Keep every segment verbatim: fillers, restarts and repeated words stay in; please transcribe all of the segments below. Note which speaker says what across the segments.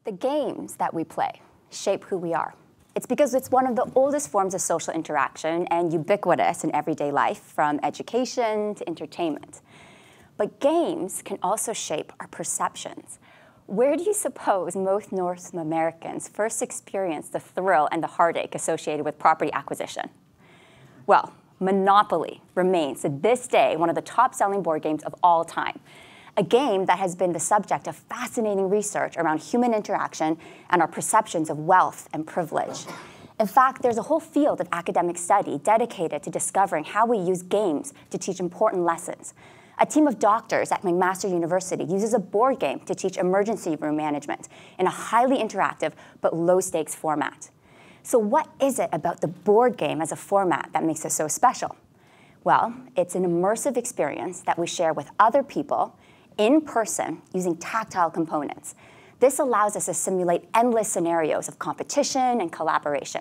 Speaker 1: The games that we play shape who we are. It's because it's one of the oldest forms of social interaction and ubiquitous in everyday life, from education to entertainment. But games can also shape our perceptions. Where do you suppose most North Americans first experienced the thrill and the heartache associated with property acquisition? Well, Monopoly remains to this day one of the top-selling board games of all time. A game that has been the subject of fascinating research around human interaction and our perceptions of wealth and privilege. In fact, there's a whole field of academic study dedicated to discovering how we use games to teach important lessons. A team of doctors at McMaster University uses a board game to teach emergency room management in a highly interactive but low-stakes format. So what is it about the board game as a format that makes it so special? Well, it's an immersive experience that we share with other people in person using tactile components. This allows us to simulate endless scenarios of competition and collaboration.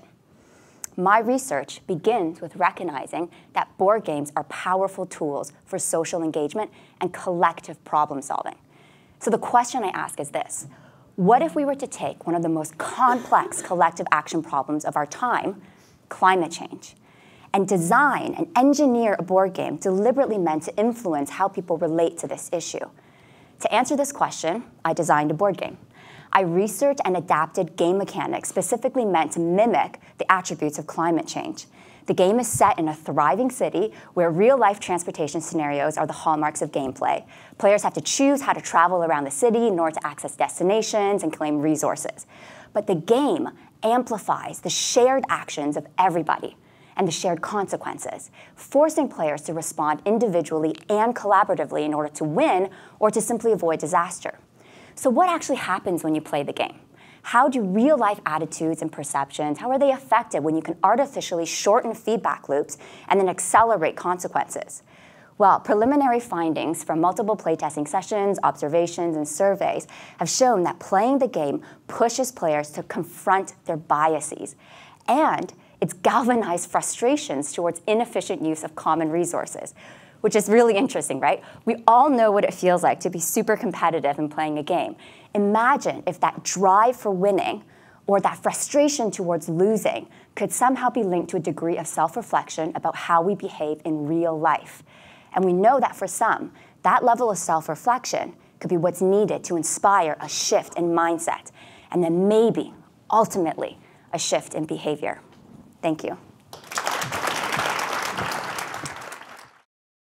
Speaker 1: My research begins with recognizing that board games are powerful tools for social engagement and collective problem solving. So the question I ask is this: what if we were to take one of the most complex collective action problems of our time, climate change, and design and engineer a board game deliberately meant to influence how people relate to this issue? To answer this question, I designed a board game. I researched and adapted game mechanics specifically meant to mimic the attributes of climate change. The game is set in a thriving city where real-life transportation scenarios are the hallmarks of gameplay. Players have to choose how to travel around the city in order to access destinations and claim resources. But the game amplifies the shared actions of everybody and the shared consequences, forcing players to respond individually and collaboratively in order to win or to simply avoid disaster. So what actually happens when you play the game? How do real-life attitudes and perceptions, how are they affected when you can artificially shorten feedback loops and then accelerate consequences? Well, preliminary findings from multiple playtesting sessions, observations, and surveys have shown that playing the game pushes players to confront their biases, and it's galvanized frustrations towards inefficient use of common resources, which is really interesting, right? We all know what it feels like to be super competitive in playing a game. Imagine if that drive for winning or that frustration towards losing could somehow be linked to a degree of self-reflection about how we behave in real life. And we know that for some, that level of self-reflection could be what's needed to inspire a shift in mindset, and then maybe, ultimately, a shift in behavior. Thank you.